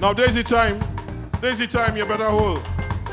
Now Daisy time, you better hold.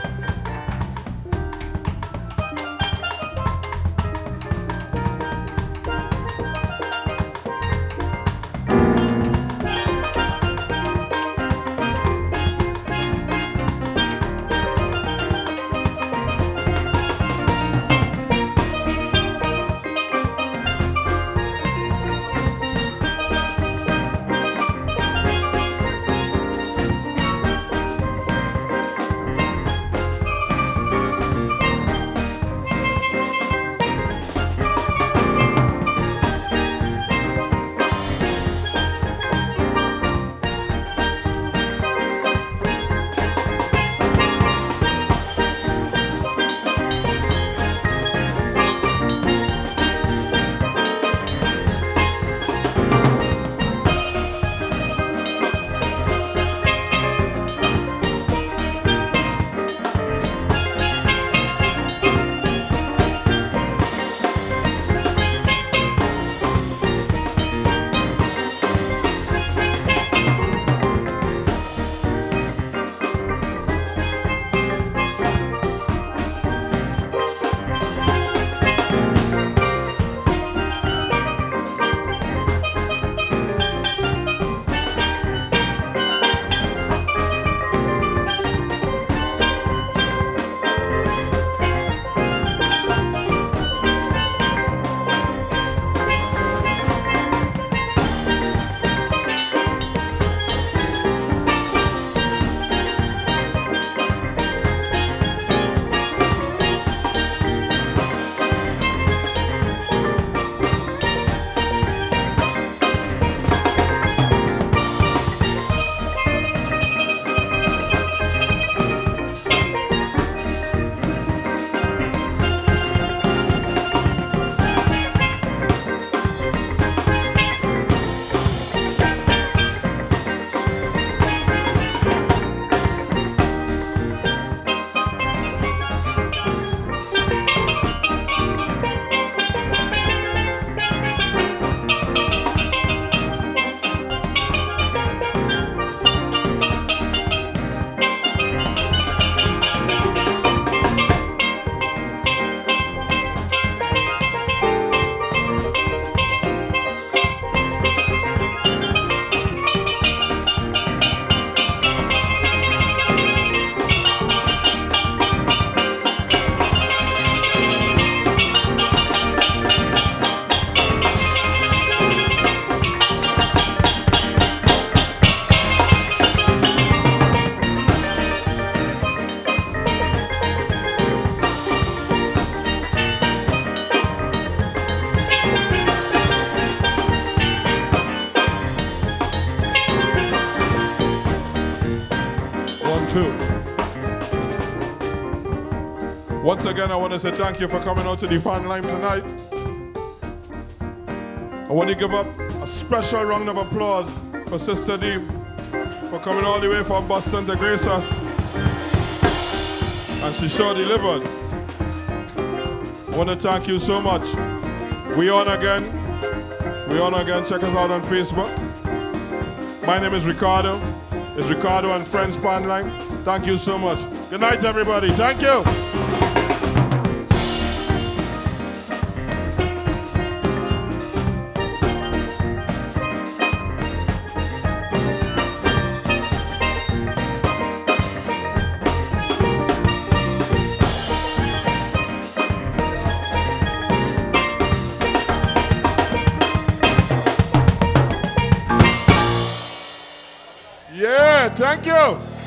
Once again, I want to say thank you for coming out to the fan line tonight. I want to give up a special round of applause for Sister Dee for coming all the way from Boston to grace us. And she sure delivered. I want to thank you so much. We on again. Check us out on Facebook. My name is Ricardo. It's Ricardo and Friends Fan Line. Thank you so much. Good night, everybody. Thank you. Yeah, thank you.